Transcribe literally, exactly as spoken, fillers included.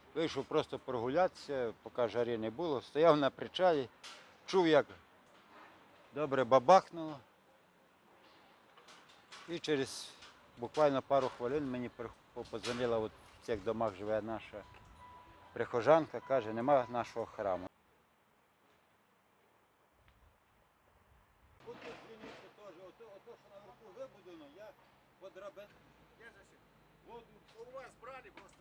Вийшов просто прогулятися, поки жари не було. Стояв на причалі, чув, як добре бабахнуло. І через буквально пару хвилин мені подзвонила, от в цих домах живе наша прихожанка, каже, нема нашого храму. Тут дзвіниця теж, ото, ото, що наверху вибудовано, я по драбин... У вас брали просто